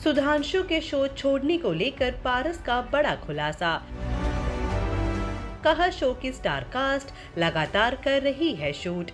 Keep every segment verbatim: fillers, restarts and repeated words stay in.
सुधांशु के शो छोड़ने को लेकर पारस का बड़ा खुलासा। कहा शो की स्टार कास्ट लगातार कर रही है शूट।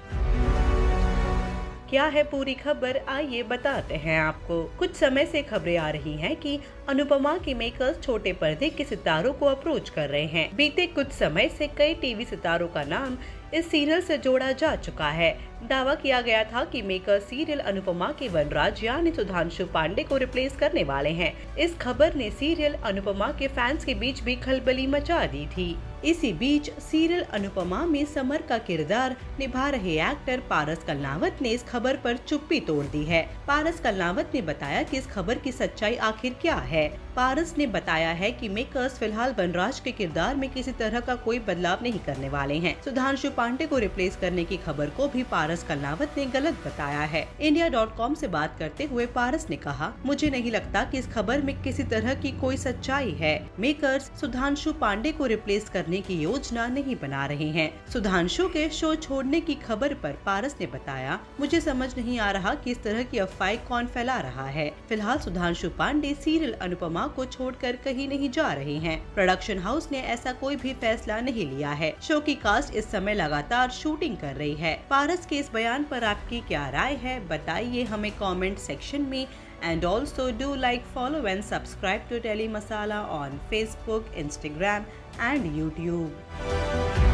क्या है पूरी खबर, आइए बताते हैं आपको। कुछ समय से खबरें आ रही हैं कि अनुपमा के मेकर्स छोटे पर्दे के सितारों को अप्रोच कर रहे हैं। बीते कुछ समय से कई टीवी सितारों का नाम इस सीरियल से जोड़ा जा चुका है। दावा किया गया था कि मेकर सीरियल अनुपमा के वनराज यानी सुधांशु पांडे को रिप्लेस करने वाले हैं। इस खबर ने सीरियल अनुपमा के फैंस के बीच भी खलबली मचा दी थी। इसी बीच सीरियल अनुपमा में समर का किरदार निभा रहे एक्टर पारस कलनावत ने इस खबर पर चुप्पी तोड़ दी है। पारस कलनावत ने बताया कि इस खबर की सच्चाई आखिर क्या है। पारस ने बताया है कि मेकर्स फिलहाल वनराज के किरदार में किसी तरह का कोई बदलाव नहीं करने वाले हैं। सुधांशु पांडे को रिप्लेस करने की खबर को भी पारस कलनावत ने गलत बताया है। इंडिया डॉट कॉम से बात करते हुए पारस ने कहा, मुझे नहीं लगता कि इस खबर में किसी तरह की कोई सच्चाई है। मेकर्स सुधांशु पांडे को रिप्लेस करने की योजना नहीं बना रहे हैं। सुधांशु के शो छोड़ने की खबर पर पारस ने बताया, मुझे समझ नहीं आ रहा कि इस तरह की अफवाह कौन फैला रहा है। फिलहाल सुधांशु पांडे सीरियल अनुपमा को छोड़कर कहीं नहीं जा रहे हैं। प्रोडक्शन हाउस ने ऐसा कोई भी फैसला नहीं लिया है। शो की कास्ट इस समय लगातार शूटिंग कर रही है। पारस के इस बयान पर आपकी क्या राय है, बताइए हमें कमेंट सेक्शन में। And also do like, follow and subscribe to Daily Masala on Facebook, Instagram and YouTube.